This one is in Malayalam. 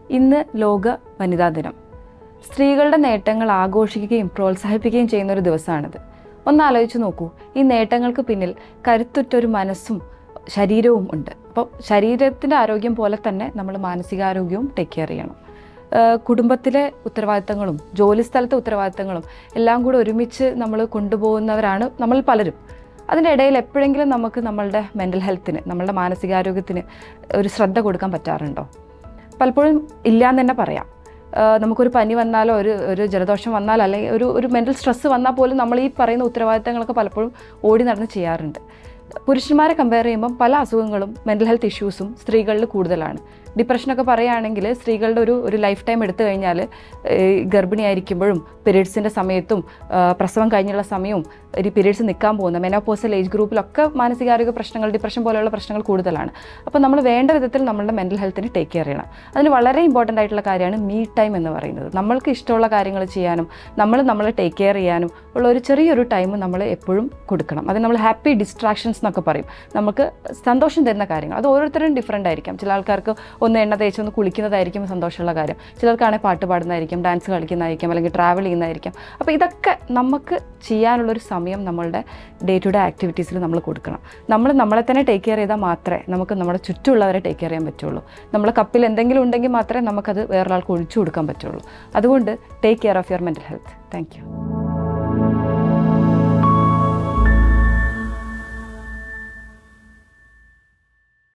ഇന്ന് ലോക വനിതാ ദിനം. സ്ത്രീകളുടെ നേട്ടങ്ങൾ ആഘോഷിക്കുകയും പ്രോത്സാഹിപ്പിക്കുകയും ചെയ്യുന്ന ഒരു ദിവസമാണിത്. ഒന്ന് ആലോചിച്ച് നോക്കൂ, ഈ നേട്ടങ്ങൾക്ക് പിന്നിൽ കരുത്തുറ്റൊരു മനസ്സും ശരീരവും ഉണ്ട്. അപ്പോൾ ശരീരത്തിൻ്റെ ആരോഗ്യം പോലെ തന്നെ നമ്മൾ മാനസികാരോഗ്യവും ടേക്ക് കെയർ ചെയ്യണം. കുടുംബത്തിലെ ഉത്തരവാദിത്തങ്ങളും ജോലിസ്ഥലത്തെ ഉത്തരവാദിത്തങ്ങളും എല്ലാം കൂടെ ഒരുമിച്ച് നമ്മൾ കൊണ്ടുപോകുന്നവരാണ് നമ്മൾ പലരും. അതിൻ്റെ ഇടയിൽ എപ്പോഴെങ്കിലും നമുക്ക് നമ്മളുടെ മെൻ്റൽ ഹെൽത്തിന്, നമ്മളുടെ മാനസികാരോഗ്യത്തിന് ഒരു ശ്രദ്ധ കൊടുക്കാൻ പറ്റാറുണ്ടോ? പലപ്പോഴും ഇല്ലയെന്ന് തന്നെ പറയാം. നമുക്കൊരു പനി വന്നാലോ ഒരു ജലദോഷം വന്നാലോ അല്ലെങ്കിൽ ഒരു മെൻ്റൽ സ്ട്രെസ്സ് വന്നാൽ പോലും നമ്മൾ ഈ പറയുന്ന ഉത്തരവാദിത്തങ്ങളൊക്കെ പലപ്പോഴും ഓടി നടന്ന് ചെയ്യാറുണ്ട്. പുരുഷന്മാരെ കമ്പയർ ചെയ്യുമ്പം പല അസുഖങ്ങളും മെൻ്റൽ ഹെൽത്ത് ഇഷ്യൂസും സ്ത്രീകളിൽ കൂടുതലാണ്. ഡിപ്രഷനൊക്കെ പറയുകയാണെങ്കിൽ സ്ത്രീകളുടെ ഒരു ലൈഫ് ടൈം എടുത്തു കഴിഞ്ഞാൽ ഗർഭിണിയായിരിക്കുമ്പോഴും പീരീഡ്സിൻ്റെ സമയത്തും പ്രസവം കഴിഞ്ഞുള്ള സമയവും ഒരു പീരീഡ്സ് നിൽക്കാൻ പോകുന്ന മെനോപോസൽ ഏജ് ഗ്രൂപ്പിലൊക്കെ മാനസികാരോഗ്യ പ്രശ്നങ്ങൾ, ഡിപ്രഷൻ പോലെയുള്ള പ്രശ്നങ്ങൾ കൂടുതലാണ്. അപ്പോൾ നമ്മൾ വേണ്ട വിധത്തിൽ നമ്മളുടെ മെൻ്റൽ ഹെൽത്തിനെ ടേക്ക് കെയർ ചെയ്യണം. അതിന് വളരെ ഇമ്പോർട്ടൻ്റ് ആയിട്ടുള്ള കാര്യമാണ് മീ ടൈം എന്ന് പറയുന്നത്. നമ്മൾക്ക് ഇഷ്ടമുള്ള കാര്യങ്ങൾ ചെയ്യാനും നമ്മളെ ടേക്ക് കെയർ ചെയ്യാനും ഉള്ള ഒരു ചെറിയൊരു ടൈം നമ്മൾ എപ്പോഴും കൊടുക്കണം. അത് നമ്മൾ ഹാപ്പി ഡിസ്ട്രാക്ഷൻസ് എന്നൊക്കെ പറയും. നമുക്ക് സന്തോഷം തരുന്ന കാര്യങ്ങൾ. അത് ഓരോരുത്തരും ഡിഫറൻ്റ് ആയിരിക്കാം. ചില ആൾക്കാർക്ക് ഒന്ന് എണ്ണ തേച്ച് ഒന്ന് കുളിക്കുന്നതായിരിക്കും സന്തോഷമുള്ള കാര്യം. ചിലർക്കാണെങ്കിൽ പാട്ട് പാടുന്നതായിരിക്കും, ഡാൻസ് കളിക്കുന്നതായിരിക്കും, അല്ലെങ്കിൽ ട്രാവൽ ചെയ്യുന്നതായിരിക്കും. അപ്പോൾ ഇതൊക്കെ നമുക്ക് ചെയ്യാനുള്ളൊരു സമയം നമ്മളുടെ ഡേ ടു ഡേ ആക്ടിവിറ്റീസിൽ നമ്മൾ കൊടുക്കണം. നമ്മളെ തന്നെ ടേക്ക് കെയർ ചെയ്താൽ മാത്രമേ നമുക്ക് നമ്മുടെ ചുറ്റുമുള്ളവരെ ടേക്ക് കെയർ ചെയ്യാൻ പറ്റുള്ളൂ. നമ്മളെ കപ്പിൽ എന്തെങ്കിലും ഉണ്ടെങ്കിൽ മാത്രമേ നമുക്കത് വേറൊരാൾക്ക് ഒഴിച്ചു കൊടുക്കാൻ പറ്റുള്ളൂ. അതുകൊണ്ട് take care of your mental health. Thank U.